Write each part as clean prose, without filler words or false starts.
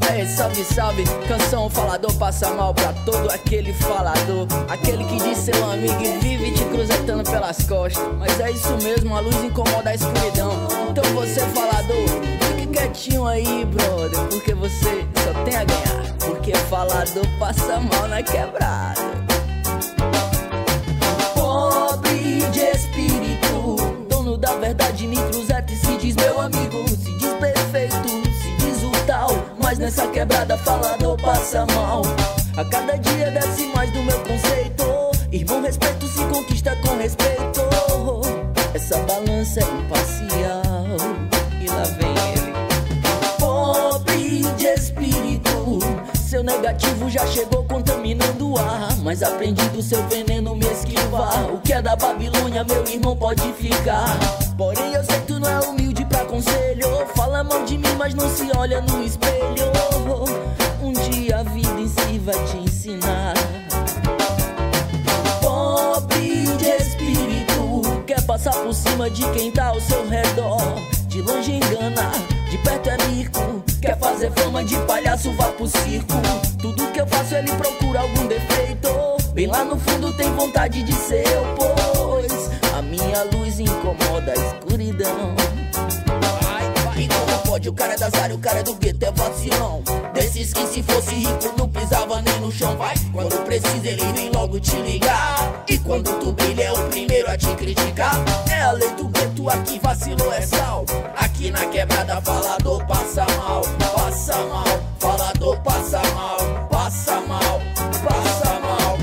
Aê, salve, salve, canção falador passa mal pra todo aquele falador, aquele que diz ser um amigo e vive te cruzetando pelas costas. Mas é isso mesmo, a luz incomoda a escuridão. Então você falador, fique quietinho aí, brother, porque você só tem a ganhar, porque falador passa mal na quebrada. Pobre de espírito, dono da verdade, me cruzeta e se diz meu amigo, se diz perfeito, se diz o tal, mas nessa quebrada falador passa mal. A cada dia desce mais do meu conceito, irmão, respeito se conquista com respeito. Essa balança é imparcial e lá vem ele. Pobre de espírito, seu negativo já chegou contaminando o ar, mas aprendi do seu veneno me esquivar. O que é da Babilônia, meu irmão, pode ficar. Porém eu sei que tu não é humilde pra conselho, fala mal de mim, mas não se olha no espelho. Um dia a vida em si vai te ensinar. Pobre de espírito, quer passar por cima de quem tá ao seu redor, de longe engana, de perto é mico, quer fazer fama de palhaço, vá pro circo. Tudo que eu faço ele procura algum defeito, bem lá no fundo tem vontade de ser eu, pois a minha luz incomoda a escuridão. E como pode, o cara é das áreas, o cara é do gueto, é vacilão. Desses que se fosse rico não pisava nem no chão, vai. Quando precisa ele vem logo te ligar, e quando tu brilha é o primeiro a te criticar. É a lei do gueto, aqui vacilou é sal. Aqui na quebrada falador passa mal, passa mal. Falador passa mal, passa mal, passa mal.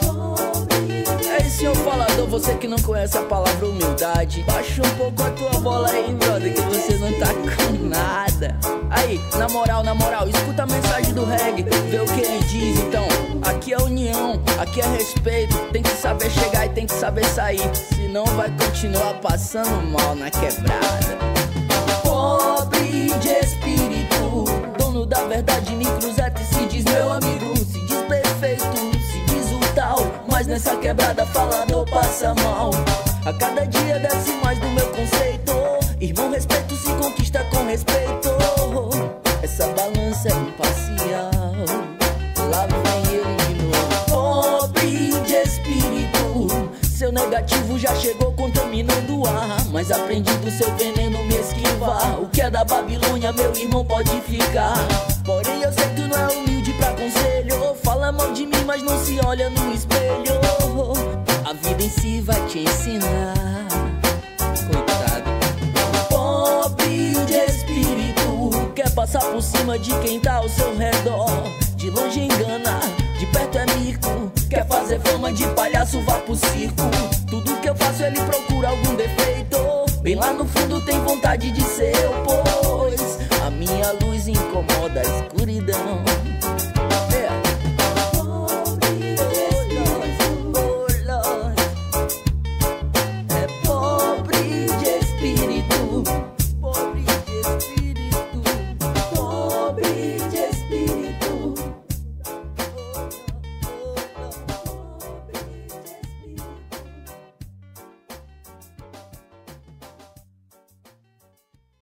É isso, senhor falador, você que não conhece a palavra humildade, baixa um pouco a tua bola aí, brother, que você não tá com nada. Aí, na moral, escuta a mensagem do reggae, vê o que ele diz. Então, aqui é união, aqui é respeito, tem que saber chegar e tem que saber sair, senão vai continuar passando mal na quebrada. Pobre de espírito, dono da verdade, me cruzeta e se diz meu amigo, se diz perfeito, se diz o tal, mas nessa quebrada falador passa mal. A cada dia desce mais do meu conceito, irmão, respeito se conquista com respeito. Essa balança é imparcial, lá vem ele de novo. Pobre de espírito, seu negativo já chegou contaminando o ar, mas aprendi do seu veneno me esquivar. O que é da Babilônia, meu irmão, pode ficar. Porém eu sei que tu não é humilde pra conselho, fala mal de mim, mas não se olha no espelho. A vida em si vai te ensinar, coitado. Pobre de espírito, quer passar por cima de quem tá ao seu redor, de longe engana, de perto é mico, quer fazer fama de palhaço, vá pro circo. Tudo que eu faço ele procura algum defeito, bem lá no fundo tem vontade de ser eu,